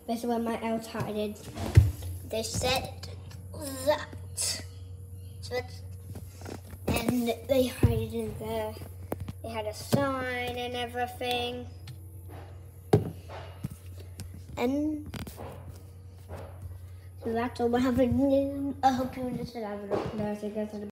This is where my elves hid. They said that. And they hid in there. They had a sign and everything. And so that's all we have. I hope you understood. I have a look.